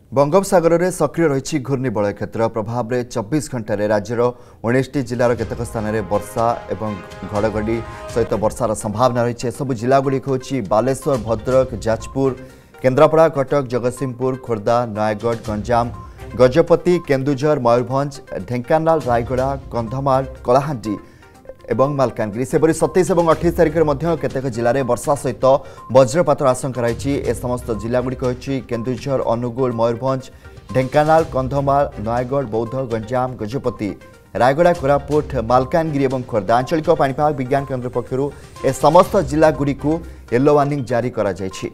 बंगोपसागर में सक्रिय रही घूर्णिबलय क्षेत्र प्रभाव में 24 घंटे राज्यर 19 जिलार केतक स्थान में वर्षा और घड़घड़ी सहित वर्षार संभावना रही। सबु जिलागुड़िक हूँ बालेश्वर, भद्रक, जाजपुर, केन्द्रापड़ा, कटक, जगतसिंहपुर, खोर्धा, नयगढ़, गंजाम, गजपति, केन्दुझर, मयूरभंज, ढेंकानाल, रायगड़ा, कंधमाल, कलाहांडी एवं मालकानगिरी। सेपरी 27 और 28 तारिख में केतेक जिले में वर्षा सहित वज्रपातर आशंका रही। ए समस्त जिलागुड़िक होची केन्दुझर, अनुगुल, मयूरभंज, ढेंकानाल, कंधमाल, नयगढ़, बौद्ध, गंजाम, गजपति, रायगड़ा, कोरापुट, मालकानगिरी और खोर्धा। आंचलिक पाणीपाग विज्ञान केन्द्र पक्षरु ए समस्त जिलागुड़िकु येलो वार्निंग जारी करा जायछि।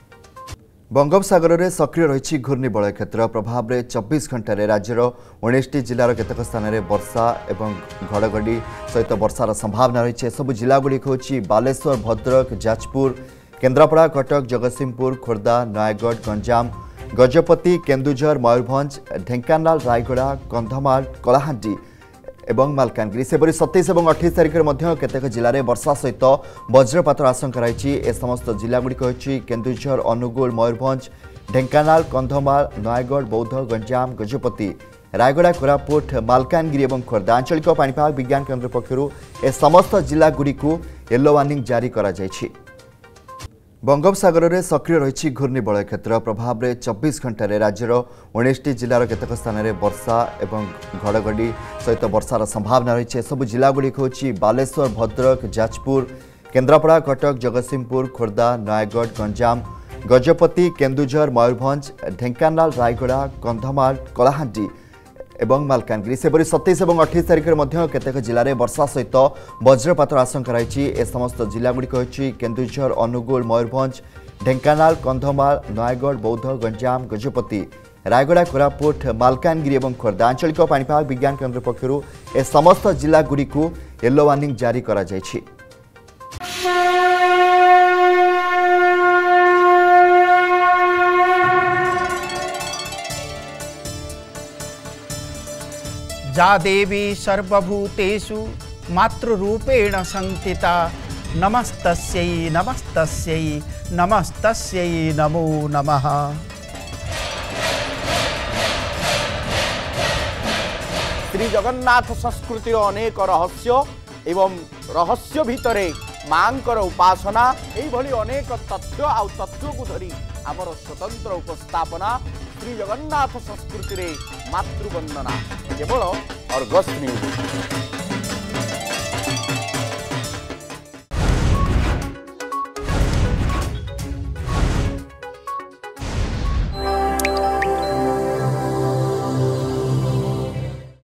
बंगोपसागर में सक्रिय रही घूर्णिबलय क्षेत्र प्रभाव में 24 घंटे राज्यर 19 जिलार केतक स्थान में वर्षा और घड़घड़ी सहित वर्षार संभावना रही। सबु जिलागुड़िक हूँ बालेश्वर, भद्रक, जाजपुर, केन्द्रापड़ा, कटक, जगतसिंहपुर, खोर्धा, नयगढ़, गंजाम, गजपति, केन्दुझर, मयूरभंज, ढेंकानाल, रायगड़ा, कंधमाल, कलाहांडी एवं मालकानगिरी। सेपरी 27 और 28 तारिख में केतेक जिले में वर्षा सहित वज्रपातर आशंका रही। ए समस्त जिलागुड़िक हूँ केन्दुझर, अनुगुल, मयूरभंज, ढेंकानाल, कंधमाल, नयगढ़, बौद्ध, गंजाम, गजपति, रायगड़ा, कोरापुट, मालकानगिरी और खोर्धा। आंचलिक पाणीपाग विज्ञान केन्द्र पक्षरु ए समस्त जिलागुड़िकु येलो वार्निंग जारी करा जायछि। बंगोपसागर में सक्रिय रही घूर्णिबलय क्षेत्र प्रभाव में 24 घंटे राज्यर 19 जिलार केतक स्थान में वर्षा और घड़घड़ी सहित वर्षार संभावना रही। सबु जिलागुड़िक हूँ बालेश्वर, भद्रक, जाजपुर, केन्द्रापड़ा, कटक, जगतसिंहपुर, खोर्धा, नयगढ़, गंजाम, गजपति, केन्दुझर, मयूरभंज, ढेंकानाल, रायगड़ा, कंधमाल, कलाहांडी एवं मालकानगिरी। सेपरी 27 और 28 तारिख में केतेक जिले में वर्षा सहित वज्रपातर आशंका रही। ए समस्त जिलागुड़िक हूँ केन्दुझर, अनुगुल, मयूरभंज, ढेंकानाल, कंधमाल, नयगढ़, बौद्ध, गंजाम, गजपति, रायगड़ा, कोरापुट, मालकानगिरी और खोर्धा। आंचलिक पाणीपाग विज्ञान केन्द्र पक्षरु ए समस्त जिलागुड़िकु येलो वार्निंग जारी करा जायछि। जा देवी सर्वभूतेषु मातृरूपेण संस्थिता नमस्तस्यै नमस्तस्यै नमस्तस्यै नमो नमः। श्री जगन्नाथ संस्कृतिर अनेक रहस्य एवं रहस्य भितरे मांकर उपासना एभली अनेक तथ्य आउ तत्व को धरी आमर स्वतंत्र उपस्थापना श्री जगन्नाथ संस्कृति रे मातृवंदना केवल अर्गस न्यूज।